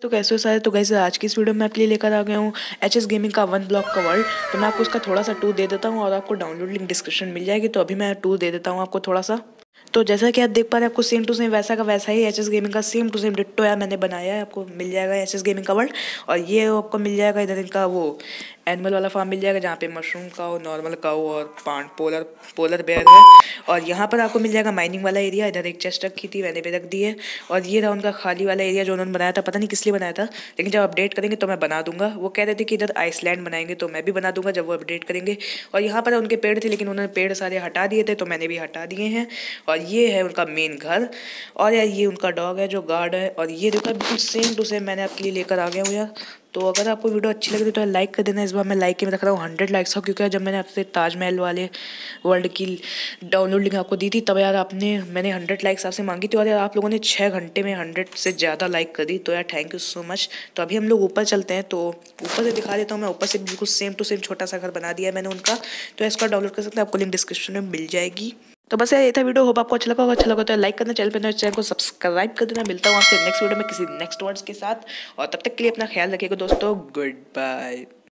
तो कैसे हो सारे। तो कैसे आज की इस वीडियो में आपके लिए लेकर आ गया हूँ एचएस गेमिंग का वन ब्लॉक का वर्ल्ड। तो मैं आपको उसका थोड़ा सा टूर दे देता हूँ और आपको डाउनलोड लिंक डिस्क्रिप्शन मिल जाएगी। तो अभी मैं टूर दे देता हूँ आपको थोड़ा सा। तो जैसा कि आप देख पा रहे हैं, आपको सेम टू सेम वैसा का वैसा ही एचएस गेमिंग का सेम टू सेम डिट्टो है मैंने बनाया है। आपको मिल जाएगा एचएस गेमिंग का वर्ल्ड। और ये आपको मिल जाएगा इधर इनका वो एनिमल वाला फार्म मिल जाएगा, जहाँ पे मशरूम काऊ, नॉर्मल काऊ और पांड पोलर पोलर बेयर है। और यहाँ पर आपको मिल जाएगा माइनिंग वाला एरिया। इधर एक चेस्ट रखी थी, मैंने भी रख दी है। और ये रहा उनका खाली वाला एरिया जो उन्होंने बनाया था, पता नहीं किस लिए बनाया था, लेकिन जब अपडेट करेंगे तो मैं बना दूंगा। वो कह रहे थे कि इधर आइसलैंड बनाएंगे, तो मैं भी बना दूंगा जब वो अपडेट करेंगे। और यहाँ पर उनके पेड़ थे, लेकिन उन्होंने पेड़ सारे हटा दिए थे, तो मैंने भी हटा दिए हैं। और ये है उनका मेन घर। और यार ये उनका डॉग है जो गार्ड है। और ये देखो बिल्कुल सेम टू सेम मैंने आपके लिए लेकर आ गया हूँ यार। तो अगर आपको वीडियो अच्छी लगी तो लाइक कर देना। इस बार मैं लाइक के में रख रहा हूँ 100 लाइक्स का, क्योंकि जब मैंने आपसे ताजमहल वाले वर्ल्ड की डाउनलोड लिंक आपको दी थी, तब यार मैंने 100 लाइक्स आपसे मांगी थी। और यार आप लोगों ने 6 घंटे में 100 से ज़्यादा लाइक कर दी। तो यार थैंक यू सो मच। तो अभी हम लोग ऊपर चलते हैं। तो ऊपर से दिखा देता हूँ मैं। ऊपर से बिल्कुल सेम टू सेम छोटा सा घर बना दिया है मैंने उनका। तो इसका डाउनलोड कर सकते हैं, आपको लिंक डिस्क्रिप्शन में मिल जाएगी। तो बस यार ये था वीडियो। होप आपको अच्छा लगा होगा। अच्छा लगा तो लाइक करना, चैनल पर नए चैनल को सब्सक्राइब कर देना। मिलता हूँ आपसे नेक्स्ट वीडियो में किसी नेक्स्ट वर्ड्स के साथ। और तब तक के लिए अपना ख्याल रखिएगा दोस्तों। Good bye.